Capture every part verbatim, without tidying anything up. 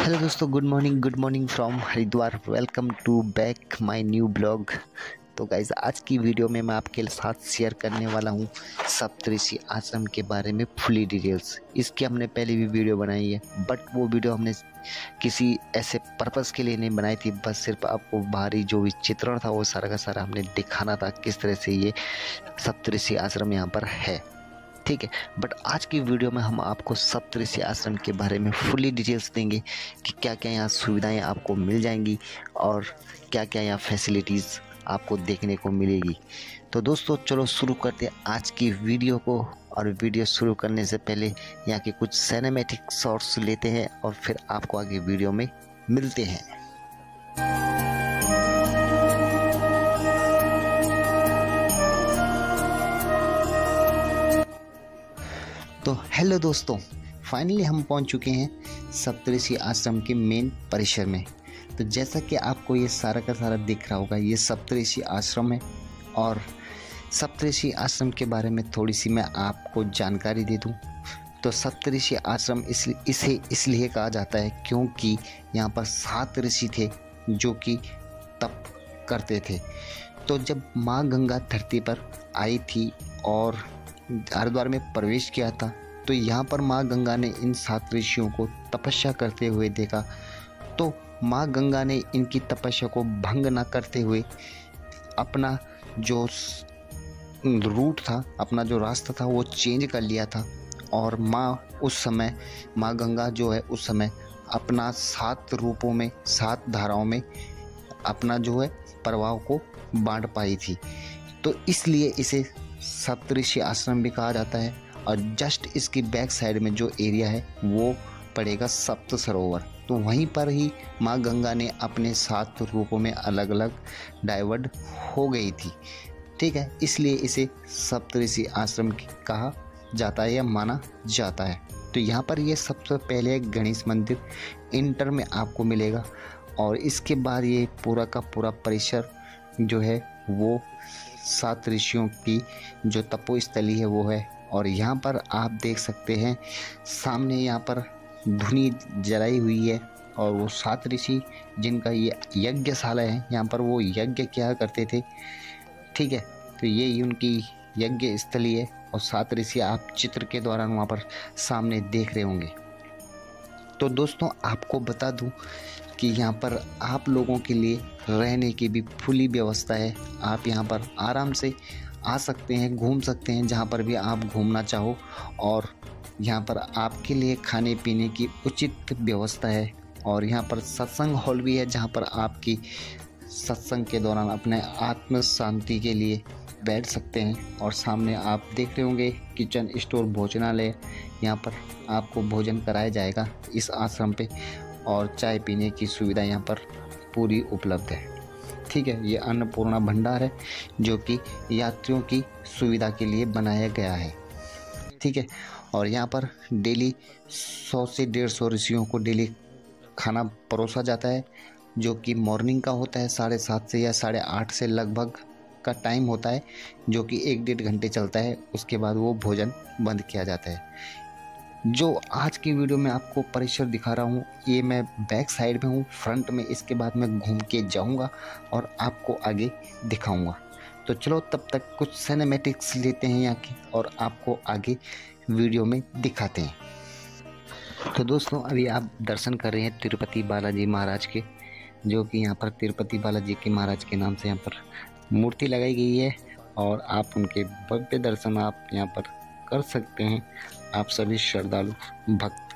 Hello दोस्तों, good morning good morning from Haridwar. Welcome to back my new blog. तो guys, आज की video में मैं आपके साथ शेयर करने वाला हूँ सप्तऋषि आश्रम के बारे में फुली डिटेल्स। इसकी हमने पहले भी वीडियो बनाई है, बट वो वीडियो हमने किसी ऐसे पर्पस के लिए नहीं बनाई थी, बस सिर्फ आपको बाहरी जो भी चित्रण था वो सारा का सारा हमने दिखाना था किस तरह से ये सप्तऋषि आश्रम यहाँ पर है। ठीक है, बट आज की वीडियो में हम आपको सप्तऋषि आश्रम के बारे में फुली डिटेल्स देंगे कि क्या क्या यहाँ सुविधाएं आपको मिल जाएंगी और क्या क्या यहाँ फैसिलिटीज़ आपको देखने को मिलेगी। तो दोस्तों, चलो शुरू करते हैं आज की वीडियो को। और वीडियो शुरू करने से पहले यहाँ के कुछ सिनेमैटिक शॉट्स लेते हैं और फिर आपको आगे वीडियो में मिलते हैं। तो हेलो दोस्तों, फाइनली हम पहुंच चुके हैं सप्तऋषि आश्रम के मेन परिसर में। तो जैसा कि आपको ये सारा का सारा दिख रहा होगा, ये सप्तऋषि आश्रम है। और सप्तऋषि आश्रम के बारे में थोड़ी सी मैं आपको जानकारी दे दूं तो सप्तऋषि आश्रम इस इसे इसलिए कहा जाता है क्योंकि यहाँ पर सात ऋषि थे जो कि तप करते थे। तो जब माँ गंगा धरती पर आई थी और हरिद्वार में प्रवेश किया था, तो यहाँ पर माँ गंगा ने इन सात ऋषियों को तपस्या करते हुए देखा। तो माँ गंगा ने इनकी तपस्या को भंग न करते हुए अपना जो रूट था, अपना जो रास्ता था वो चेंज कर लिया था। और माँ उस समय माँ गंगा जो है उस समय अपना सात रूपों में, सात धाराओं में अपना जो है प्रभाव को बांट पाई थी। तो इसलिए इसे सप्तऋषि आश्रम भी कहा जाता है। और जस्ट इसकी बैक साइड में जो एरिया है वो पड़ेगा सप्त सरोवर। तो वहीं पर ही माँ गंगा ने अपने सात रूपों में अलग अलग डाइवर्ट हो गई थी। ठीक है, इसलिए इसे सप्तऋषि आश्रम कहा जाता है या माना जाता है। तो यहाँ पर ये सबसे पहले एक गणेश मंदिर इंटर में आपको मिलेगा और इसके बाद ये पूरा का पूरा परिसर जो है वो सात ऋषियों की जो तपोस्थली है वो है। और यहाँ पर आप देख सकते हैं सामने यहाँ पर धुनी जलाई हुई है और वो सात ऋषि जिनका ये यज्ञशाला है, यहाँ पर वो यज्ञ क्या करते थे। ठीक है, तो ये उनकी यज्ञ स्थली है और सात ऋषि आप चित्र के दौरान वहाँ पर सामने देख रहे होंगे। तो दोस्तों, आपको बता दूं कि यहाँ पर आप लोगों के लिए रहने की भी फुली व्यवस्था है। आप यहाँ पर आराम से आ सकते हैं, घूम सकते हैं जहाँ पर भी आप घूमना चाहो। और यहाँ पर आपके लिए खाने पीने की उचित व्यवस्था है। और यहाँ पर सत्संग हॉल भी है जहाँ पर आपकी सत्संग के दौरान अपने आत्म शांति के लिए बैठ सकते हैं। और सामने आप देख रहे होंगे किचन स्टोर भोजनालय, यहाँ पर आपको भोजन कराया जाएगा इस आश्रम पे। और चाय पीने की सुविधा यहाँ पर पूरी उपलब्ध है। ठीक है, ये अन्नपूर्णा भंडार है जो कि यात्रियों की सुविधा के लिए बनाया गया है। ठीक है, और यहाँ पर डेली सौ से डेढ़ सौ ऋषियों को डेली खाना परोसा जाता है, जो कि मॉर्निंग का होता है साढ़े सात से या साढ़े आठ से लगभग का टाइम होता है, जो कि एक डेढ़ घंटे चलता है। उसके बाद वो भोजन बंद किया जाता है। जो आज की वीडियो में आपको परिसर दिखा रहा हूँ, ये मैं बैक साइड में हूँ, फ्रंट में इसके बाद मैं घूम के जाऊँगा और आपको आगे दिखाऊँगा। तो चलो तब तक कुछ सिनेमैटिक्स लेते हैं यहाँ की और आपको आगे वीडियो में दिखाते हैं। तो दोस्तों, अभी आप दर्शन कर रहे हैं तिरुपति बालाजी महाराज के, जो कि यहाँ पर तिरुपति बालाजी के महाराज के नाम से यहाँ पर मूर्ति लगाई गई है। और आप उनके भव्य दर्शन आप यहाँ पर कर सकते हैं, आप सभी श्रद्धालु भक्त।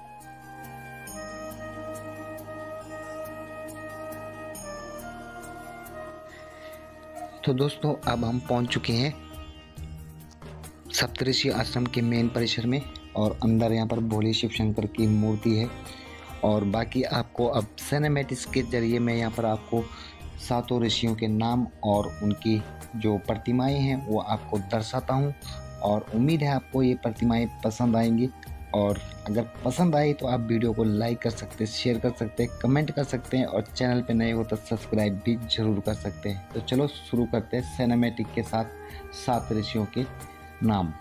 तो दोस्तों, अब हम पहुंच चुके हैं सप्तऋषि आश्रम के मेन परिसर में। और अंदर यहाँ पर भोले शिव शंकर की मूर्ति है। और बाकी आपको अब सिनेमैटिक्स के जरिए मैं यहाँ पर आपको सातों ऋषियों के नाम और उनकी जो प्रतिमाएं हैं वो आपको दर्शाता हूँ। और उम्मीद है आपको ये प्रतिमाएं पसंद आएंगी। और अगर पसंद आई तो आप वीडियो को लाइक कर सकते हैं, शेयर कर सकते हैं, कमेंट कर सकते हैं। और चैनल पे नए हो तो सब्सक्राइब भी जरूर कर सकते हैं। तो चलो शुरू करते हैं सिनेमैटिक के साथ सात ऋषियों के नाम।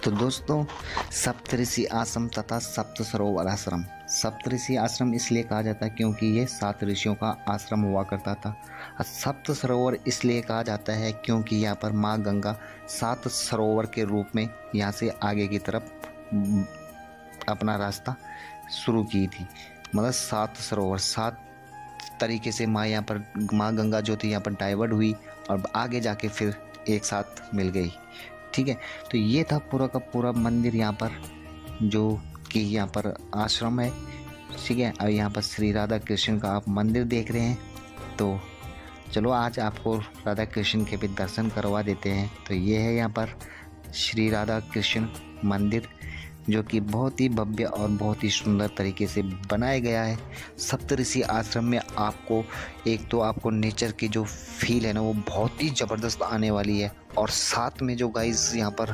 तो दोस्तों, सप्तऋषि आश्रम तथा सप्त सरोवर आश्रम, सप्तऋषि आश्रम इसलिए कहा जाता है क्योंकि ये सात ऋषियों का आश्रम हुआ करता था। और सप्त सरोवर इसलिए कहा जाता है क्योंकि यहाँ पर माँ गंगा सात सरोवर के रूप में यहाँ से आगे की तरफ अपना रास्ता शुरू की थी। मतलब सात सरोवर, सात तरीके से माँ यहाँ पर माँ गंगा जो थी यहाँ पर डाइवर्ट हुई और आगे जाके फिर एक साथ मिल गई। ठीक है, तो ये था पूरा का पूरा मंदिर यहाँ पर, जो कि यहाँ पर आश्रम है। ठीक है, और यहाँ पर श्री राधा कृष्ण का आप मंदिर देख रहे हैं। तो चलो आज आपको राधा कृष्ण के भी दर्शन करवा देते हैं। तो ये है यहाँ पर श्री राधा कृष्ण मंदिर, जो कि बहुत ही भव्य और बहुत ही सुंदर तरीके से बनाया गया है। सप्तऋषि आश्रम में आपको एक तो आपको नेचर की जो फील है ना वो बहुत ही ज़बरदस्त आने वाली है, और साथ में जो गाइस यहाँ पर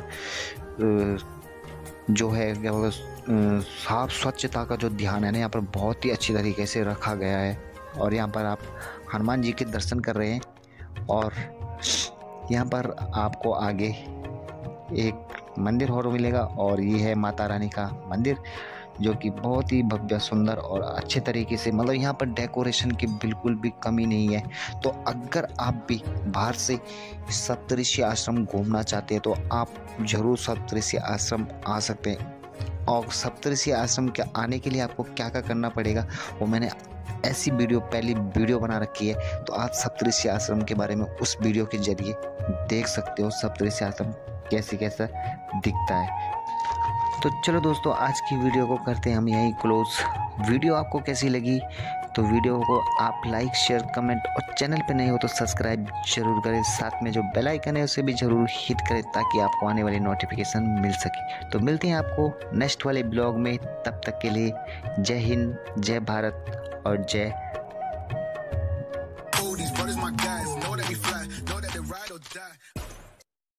जो है क्या बोलते साफ स्वच्छता का जो ध्यान है ना यहाँ पर बहुत ही अच्छी तरीके से रखा गया है। और यहाँ पर आप हनुमान जी के दर्शन कर रहे हैं, और यहाँ पर आपको आगे एक मंदिर और मिलेगा, और ये है माता रानी का मंदिर, जो कि बहुत ही भव्य सुंदर और अच्छे तरीके से, मतलब यहाँ पर डेकोरेशन की बिल्कुल भी कमी नहीं है। तो अगर आप भी बाहर से सप्तऋषि आश्रम घूमना चाहते हैं तो आप ज़रूर सप्तऋषि आश्रम आ सकते हैं। और सप्तऋषि आश्रम के आने के लिए आपको क्या क्या करना पड़ेगा वो मैंने ऐसी वीडियो पहली वीडियो बना रखी है, तो आप सप्तऋषि आश्रम के बारे में उस वीडियो के जरिए देख सकते हो सप्तऋषि आश्रम कैसे कैसा दिखता है। तो चलो दोस्तों, आज की वीडियो को करते हैं हम यहीं क्लोज। वीडियो आपको कैसी लगी तो वीडियो को आप लाइक शेयर कमेंट, और चैनल पे नहीं हो तो सब्सक्राइब जरूर करें। साथ में जो बेल आइकन है उसे भी जरूर हिट करें ताकि आपको आने वाली नोटिफिकेशन मिल सके। तो मिलते हैं आपको नेक्स्ट वाले ब्लॉग में, तब तक के लिए जय हिंद, जय भारत और जय